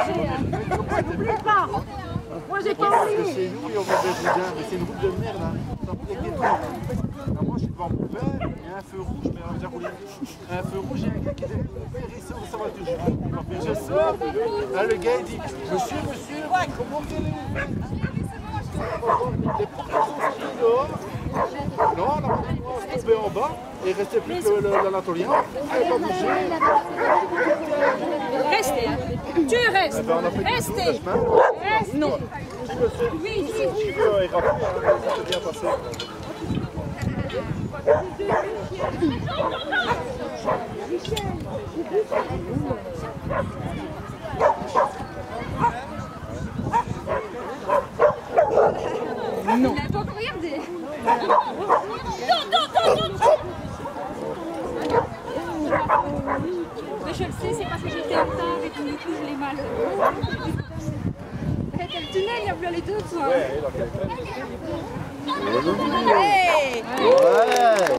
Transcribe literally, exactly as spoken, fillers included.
N'oublie pas. Moi j'ai pas oublié. C'est nous et on va vers Boudin, mais c'est une route de merde. Hein. Il y a des trucs. Moi je suis devant mon père, il y a un feu rouge, mais on va déjà rouler. Un feu rouge, il y a un gars qui dit il sort de sa voiture. Je sors, là le gars il dit monsieur, monsieur, comment qu'elle est ouverte? Les portes sont sorties dehors. Non, on a tombé en bas et il restait plus que l'Anatolien. Elle n'a pas bougé. Restez, hein. Tu restes. Eh ben, on a fait Restez. tout le chemin. Reste. Non. Oui, oui. Ça s'est bien passé. Non. Il n'a pas encore regardé. Non, non, non, non. Mais je le sais, c'est parce que j'étais en retard et que du coup je l'ai mal. Le tunnel, il y a plus les deux, toi. Ouais, il a Hey. Ouais.